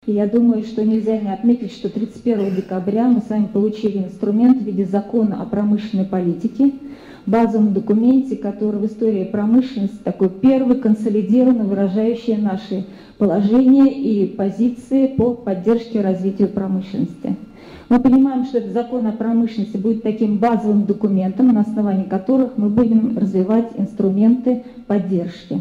И я думаю, что нельзя не отметить, что 31 декабря мы с вами получили инструмент в виде закона о промышленной политике, базовом документе, который в истории промышленности такой первый, консолидированно выражающий наши положения и позиции по поддержке и развитию промышленности. Мы понимаем, что этот закон о промышленности будет таким базовым документом, на основании которых мы будем развивать инструменты поддержки.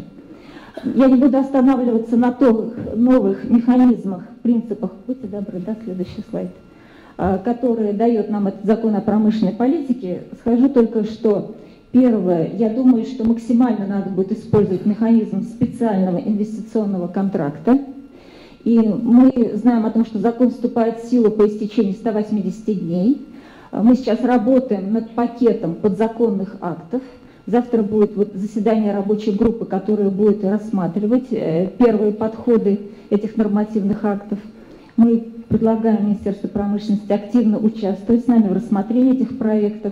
Я не буду останавливаться на новых механизмах, принципах, будьте добры, да, следующий слайд, которые дает нам этот закон о промышленной политике. Скажу только, что первое, я думаю, что максимально надо будет использовать механизм специального инвестиционного контракта. И мы знаем о том, что закон вступает в силу по истечении 180 дней. Мы сейчас работаем над пакетом подзаконных актов. Завтра будет заседание рабочей группы, которая будет рассматривать первые подходы этих нормативных актов. Мы предлагаем Министерству промышленности активно участвовать с нами в рассмотрении этих проектов.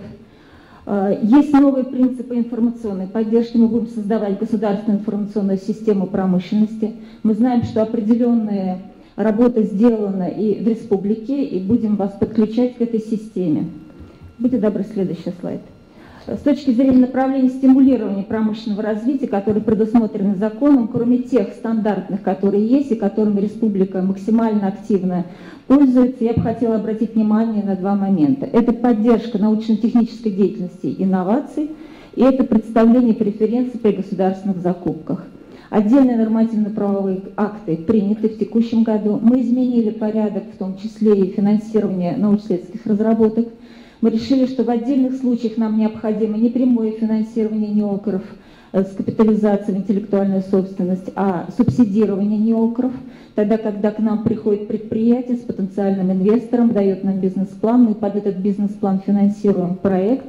Есть новые принципы информационной поддержки. Мы будем создавать государственную информационную систему промышленности. Мы знаем, что определенная работа сделана и в республике, и будем вас подключать к этой системе. Будьте добры, следующий слайд. С точки зрения направления стимулирования промышленного развития, которые предусмотрены законом, кроме тех стандартных, которые есть и которыми республика максимально активно пользуется, я бы хотела обратить внимание на два момента. Это поддержка научно-технической деятельности и инноваций, и это представление преференций при государственных закупках. Отдельные нормативно-правовые акты приняты в текущем году. Мы изменили порядок, в том числе и финансирование научно-исследовательских разработок. Мы решили, что в отдельных случаях нам необходимо не прямое финансирование неокров с капитализацией в интеллектуальную собственность, а субсидирование неокров. Тогда, когда к нам приходит предприятие с потенциальным инвестором, дает нам бизнес-план, мы под этот бизнес-план финансируем проект.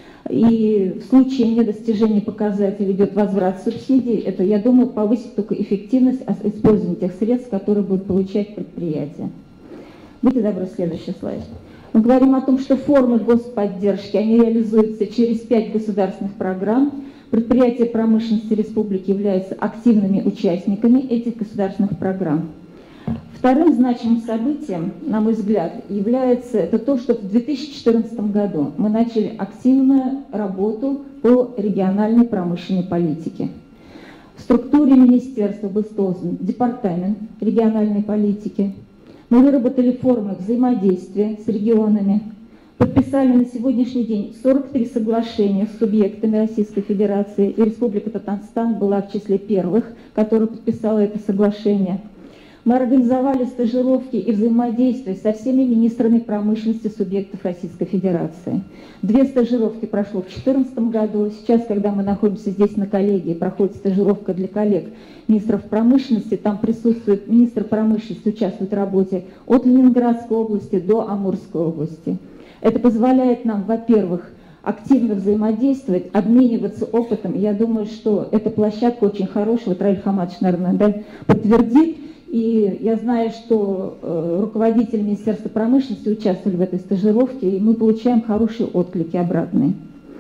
И в случае недостижения показателей идет возврат субсидий. Это, я думаю, повысит только эффективность использования тех средств, которые будут получать предприятия. Будьте добры, следующий слайд. Мы говорим о том, что формы господдержки, они реализуются через 5 государственных программ. Предприятия промышленности республики являются активными участниками этих государственных программ. Вторым значимым событием, на мой взгляд, является это то, что в 2014 году мы начали активную работу по региональной промышленной политике. В структуре министерства был создан департамент региональной политики. Мы выработали формы взаимодействия с регионами, подписали на сегодняшний день 43 соглашения с субъектами Российской Федерации, и Республика Татарстан была в числе первых, которая подписала это соглашение. Мы организовали стажировки и взаимодействие со всеми министрами промышленности субъектов Российской Федерации. 2 стажировки прошло в 2014 году. Сейчас, когда мы находимся здесь на коллегии, проходит стажировка для коллег министров промышленности. Там присутствует министр промышленности, участвует в работе от Ленинградской области до Амурской области. Это позволяет нам, во-первых, активно взаимодействовать, обмениваться опытом. Я думаю, что эта площадка очень хорошая. Вот Раиль Хамадович, наверное, да, подтвердит. И я знаю, что руководители Министерства промышленности участвовали в этой стажировке, и мы получаем хорошие отклики обратные.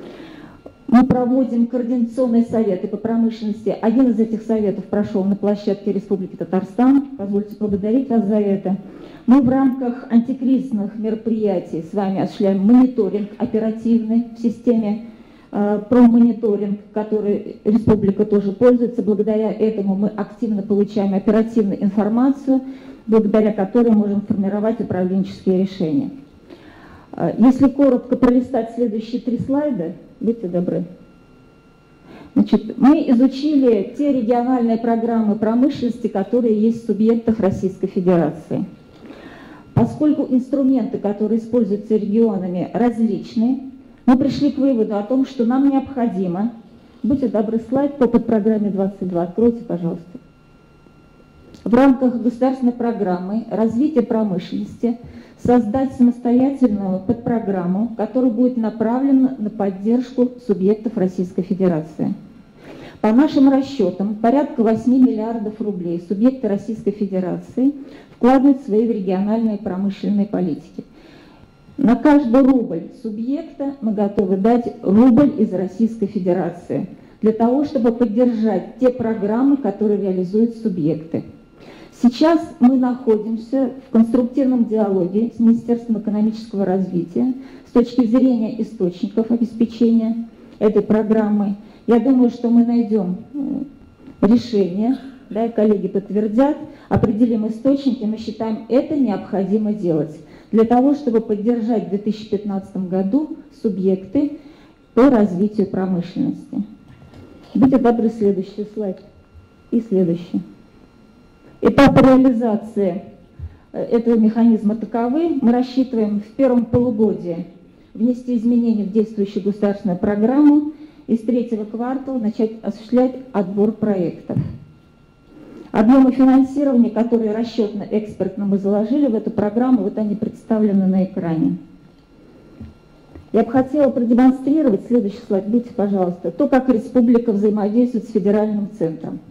Мы проводим координационные советы по промышленности. Один из этих советов прошел на площадке Республики Татарстан. Позвольте поблагодарить вас за это. Мы в рамках антикризисных мероприятий с вами осуществляем мониторинг оперативный в системе промониторинг, который республика тоже пользуется. Благодаря этому мы активно получаем оперативную информацию, благодаря которой можем формировать управленческие решения. Если коротко пролистать следующие 3 слайда, будьте добры. Значит, мы изучили те региональные программы промышленности, которые есть в субъектах Российской Федерации. Поскольку инструменты, которые используются регионами, различны, мы пришли к выводу о том, что нам необходимо, будьте добры, слайд по подпрограмме 22, откройте, пожалуйста, в рамках государственной программы развития промышленности создать самостоятельную подпрограмму, которая будет направлена на поддержку субъектов Российской Федерации. По нашим расчетам, порядка 8 миллиардов рублей субъекты Российской Федерации вкладывают свои в региональные промышленные политики. На каждый рубль субъекта мы готовы дать рубль из Российской Федерации для того, чтобы поддержать те программы, которые реализуют субъекты. Сейчас мы находимся в конструктивном диалоге с Министерством экономического развития с точки зрения источников обеспечения этой программы. Я думаю, что мы найдем решение, да, и коллеги подтвердят, определим источники, мы считаем, это необходимо делать для того, чтобы поддержать в 2015 году субъекты по развитию промышленности. Будьте добры, следующий слайд. И следующий. Этапы реализации этого механизма таковы. Мы рассчитываем в первом полугодии внести изменения в действующую государственную программу и с третьего квартала начать осуществлять отбор проектов. Объемы финансирования, которые расчетно-экспертно мы заложили в эту программу, вот они представлены на экране. Я бы хотела продемонстрировать, следующий слайд, будьте, пожалуйста, то, как республика взаимодействует с федеральным центром.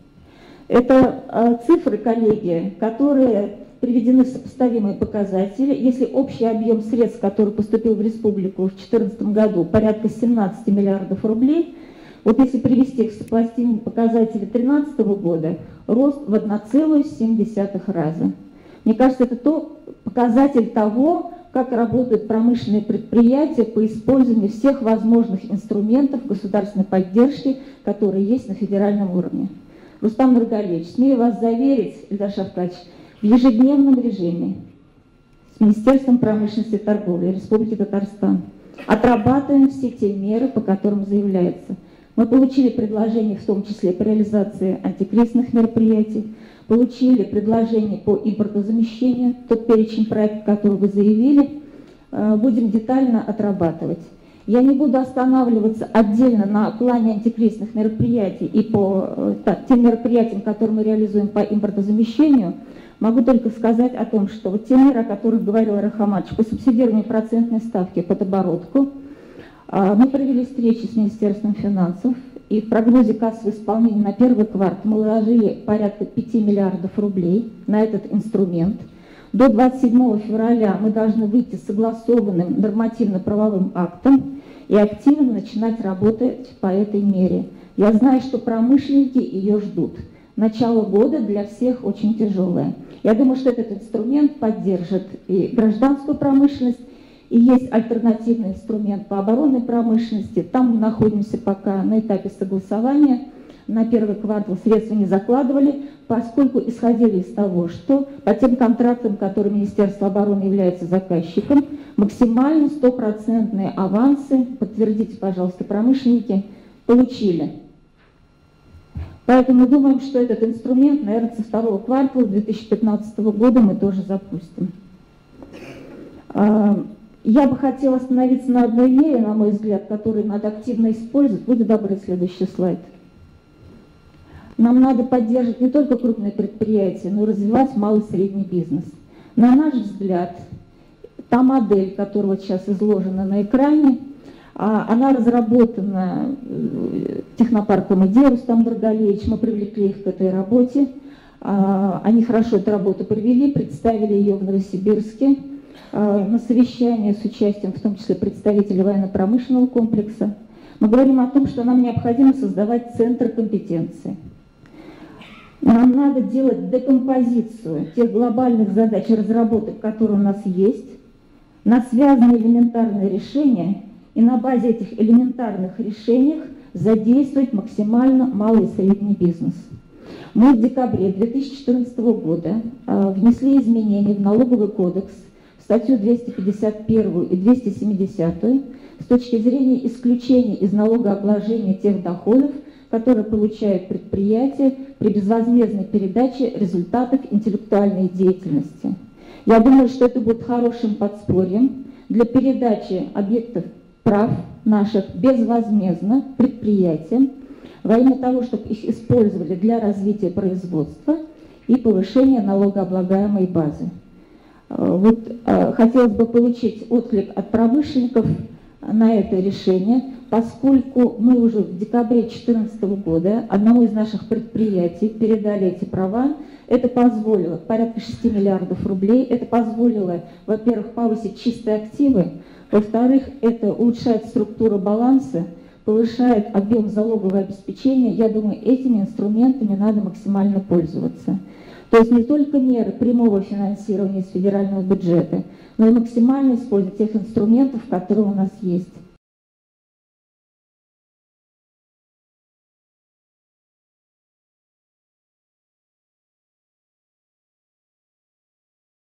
Это цифры, коллеги, которые приведены в сопоставимые показатели. Если общий объем средств, который поступил в республику в 2014 году, порядка 17 миллиардов рублей, вот если привести к сопоставимым показателям 2013 года, рост в 1,7 раза. Мне кажется, это показатель того, как работают промышленные предприятия по использованию всех возможных инструментов государственной поддержки, которые есть на федеральном уровне. Рустам Нургалиевич, смею вас заверить, Ильдар Шавкатович, в ежедневном режиме с Министерством промышленности и торговли Республики Татарстан отрабатываем все те меры, по которым заявляется. Мы получили предложения, в том числе по реализации антикризисных мероприятий, получили предложения по импортозамещению, тот перечень проектов, который вы заявили, будем детально отрабатывать. Я не буду останавливаться отдельно на плане антикризисных мероприятий и по тем мероприятиям, которые мы реализуем по импортозамещению. Могу только сказать о том, что вот те меры, о которых говорил Рахаматович, по субсидированию процентной ставки под оборотку, мы провели встречи с Министерством финансов, и в прогнозе кассового исполнения на первый квартал мы вложили порядка 5 миллиардов рублей на этот инструмент. До 27 февраля мы должны выйти с согласованным нормативно-правовым актом и активно начинать работать по этой мере. Я знаю, что промышленники ее ждут. Начало года для всех очень тяжелое. Я думаю, что этот инструмент поддержит и гражданскую промышленность, и есть альтернативный инструмент по оборонной промышленности. Там мы находимся пока на этапе согласования. На первый квартал средства не закладывали, поскольку исходили из того, что по тем контрактам, которые Министерство обороны является заказчиком, максимально 100% авансы, подтвердите, пожалуйста, промышленники, получили. Поэтому думаем, что этот инструмент, наверное, со второго квартала 2015 года мы тоже запустим. Я бы хотела остановиться на одной мере, на мой взгляд, которую надо активно использовать. Будьте добры, следующий слайд. Нам надо поддерживать не только крупные предприятия, но и развивать малый и средний бизнес. На наш взгляд, та модель, которая вот сейчас изложена на экране, она разработана технопарком «Идея», Рустам Нургалиевич, мы привлекли их к этой работе. Они хорошо эту работу провели, представили ее в Новосибирске на совещании с участием, в том числе представителей военно-промышленного комплекса. Мы говорим о том, что нам необходимо создавать центр компетенции. Нам надо делать декомпозицию тех глобальных задач и разработок, которые у нас есть, на связанные элементарные решения, и на базе этих элементарных решений задействовать максимально малый и средний бизнес. Мы в декабре 2014 года внесли изменения в налоговый кодекс, статью 251 и 270 с точки зрения исключения из налогообложения тех доходов, которые получают предприятия при безвозмездной передаче результатов интеллектуальной деятельности. Я думаю, что это будет хорошим подспорьем для передачи объектов прав наших безвозмездно предприятиям во имя того, чтобы их использовали для развития производства и повышения налогооблагаемой базы. Вот хотелось бы получить отклик от промышленников на это решение, поскольку мы уже в декабре 2014 года одному из наших предприятий передали эти права. Это позволило порядка 6 миллиардов рублей, это позволило, во-первых, повысить чистые активы, во-вторых, это улучшает структуру баланса, повышает объем залогового обеспечения. Я думаю, этими инструментами надо максимально пользоваться. То есть не только меры прямого финансирования из федерального бюджета, но и максимально использовать тех инструментов, которые у нас есть.